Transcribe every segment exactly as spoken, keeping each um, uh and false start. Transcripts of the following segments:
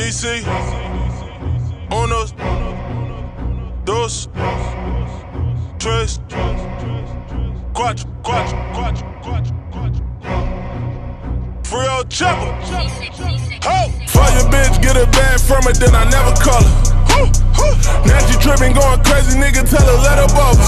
D C, uno, dos, tres, cuatro, cuatro, cuatro, cuatro, cuatro. Free old chopper. Ho! Fuck your bitch, get a bag from her, then I never call her. Now she trippin', going crazy, nigga, tell her let her bubble.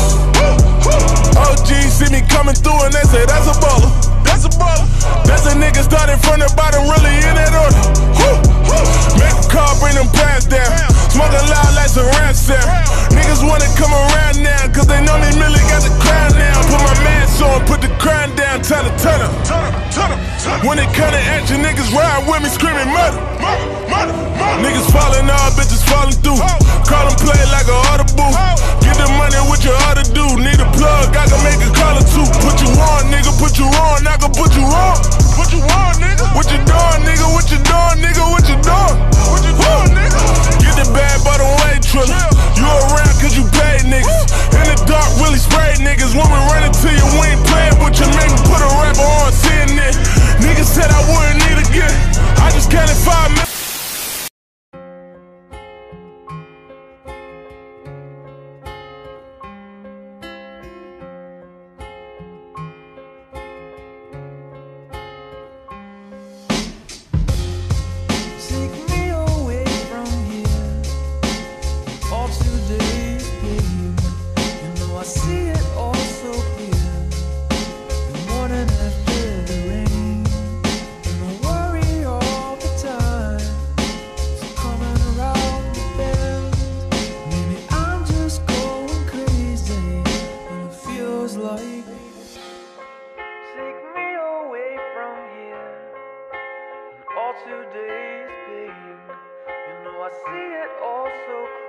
O G see me coming through and they say that's a baller. That's a baller. That's a nigga starting from the bottom, really in that order. Make a call, bring them pants down. Smoking loud like some rap sound. Niggas wanna come around now, cause they know me really got the crown now. Put my mask on, put the crown down, tell her, turn up. When it come to action, niggas ride with me screaming murder. Niggas falling, all bitches falling through. Call them play like a audible. Get the money with your other dude. Need a plug, I can make a call or two. Put you on, nigga, put you on, I can put you on. Put you on, nigga. What you doing, nigga? What you doing, nigga? What you doing? What you doing, nigga? Get the bad bottom way, Triller. You around cause you paid niggas. In the dark, really sprayed niggas. When we run into you, we ain't playing with you. Make me put a rapper on C N N. Niggas said I wouldn't need again. I just counted five minutes. Today's pain, you know I see it all so clear.